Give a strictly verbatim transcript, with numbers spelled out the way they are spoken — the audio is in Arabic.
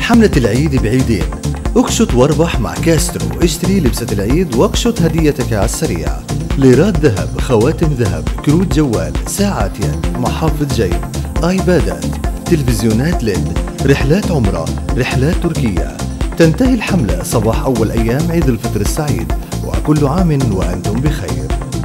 حملة العيد بعيدين. اكشط واربح مع كاسترو، اشتري لبسة العيد واكشط هديتك على السريع. ليرات ذهب، خواتم ذهب، كروت جوال، ساعات يد، محافظ جيب، ايبادات، تلفزيونات ليد، رحلات عمرة، رحلات تركيا. تنتهي الحملة صباح أول أيام عيد الفطر السعيد، وكل عام وأنتم بخير.